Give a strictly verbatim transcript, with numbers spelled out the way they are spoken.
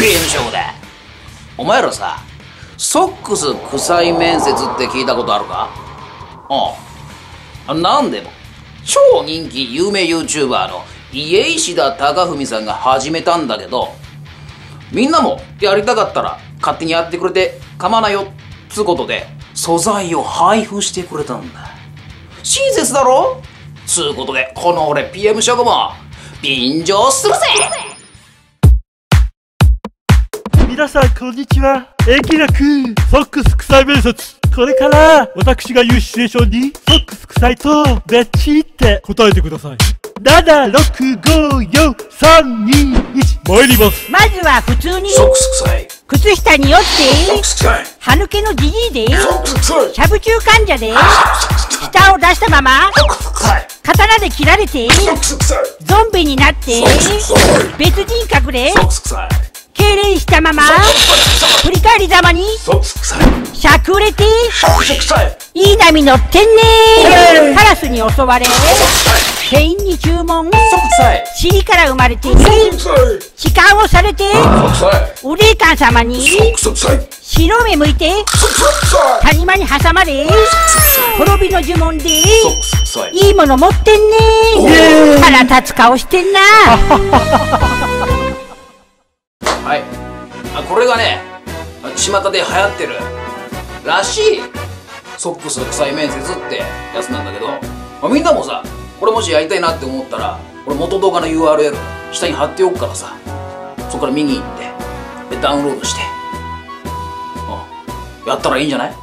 ピーエム ショーだ。お前らさ、ソックス臭い面接って聞いたことあるか？うん。なんでも超人気有名 YouTuber の家石田貴文さんが始めたんだけど、みんなもやりたかったら勝手にやってくれて構わないよっつうことで素材を配布してくれたんだ。親切だろ？つうことでこの俺 ピーエム ショコも便乗するぜ。 皆さんこんにちは。エキラくソックス臭い面接。これから私が言うシチュエーションにソックス臭いとベッチって答えてください。ななろくごよんさんにいち参ります。 まずは普通にソックス臭い、 靴下によってソックス臭い、 歯抜けのじじいでソックス臭い、 しゃぶ中患者で舌を出したまま刀で切られてゾンビになって別人格で痙攣したまま振り返りざまにしゃくれていい波乗ってんねー。カラスに襲われ店員に注文、尻から生まれて痴漢をされてお霊官様に白目向いて谷間に挟まれ滅びの呪文でいいもの持ってんねー。腹立つ顔してんなはい、あこれがね巷で流行ってるらしいソックス臭い面接ってやつなんだけど、まあ、みんなもさこれもしやりたいなって思ったら俺元動画の ユーアールエル 下に貼っておくからさ、そこから見に行ってでダウンロードして、うん、やったらいいんじゃない？